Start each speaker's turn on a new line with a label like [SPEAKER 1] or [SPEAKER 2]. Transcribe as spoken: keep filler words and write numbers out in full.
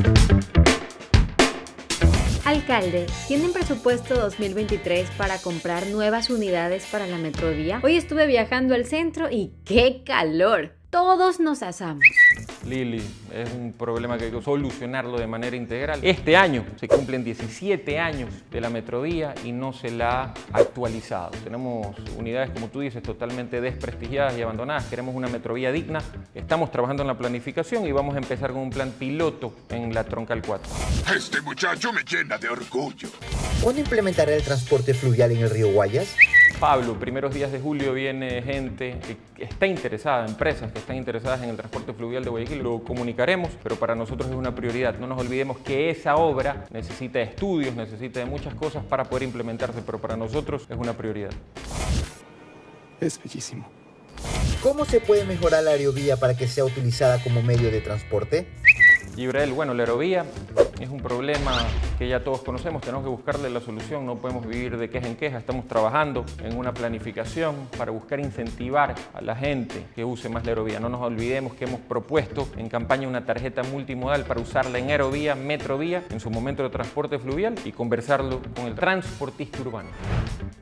[SPEAKER 1] Alcalde, ¿tienen presupuesto dos mil veintitrés para comprar nuevas unidades para la Metrovía? Hoy estuve viajando al centro y ¡qué calor! Todos nos asamos.
[SPEAKER 2] Lili, es un problema que hay que solucionarlo de manera integral. Este año se cumplen diecisiete años de la Metrovía y no se la ha actualizado. Tenemos unidades, como tú dices, totalmente desprestigiadas y abandonadas. Queremos una Metrovía digna. Estamos trabajando en la planificación y vamos a empezar con un plan piloto en la Troncal cuatro.
[SPEAKER 3] Este muchacho me llena de orgullo.
[SPEAKER 4] ¿Cuándo implementará el transporte fluvial en el río Guayas?
[SPEAKER 2] Pablo, primeros días de julio viene gente que está interesada, empresas que están interesadas en el transporte fluvial de Guayaquil. Lo comunicaremos, pero para nosotros es una prioridad. No nos olvidemos que esa obra necesita de estudios, necesita de muchas cosas para poder implementarse, pero para nosotros es una prioridad.
[SPEAKER 3] Es bellísimo.
[SPEAKER 4] ¿Cómo se puede mejorar la aerovía para que sea utilizada como medio de transporte?
[SPEAKER 2] Gibrael, bueno, la aerovía es un problema que ya todos conocemos, tenemos que buscarle la solución, no podemos vivir de queja en queja, estamos trabajando en una planificación para buscar incentivar a la gente que use más la aerovía. No nos olvidemos que hemos propuesto en campaña una tarjeta multimodal para usarla en aerovía, metrovía, en su momento de transporte fluvial y conversarlo con el transportista urbano.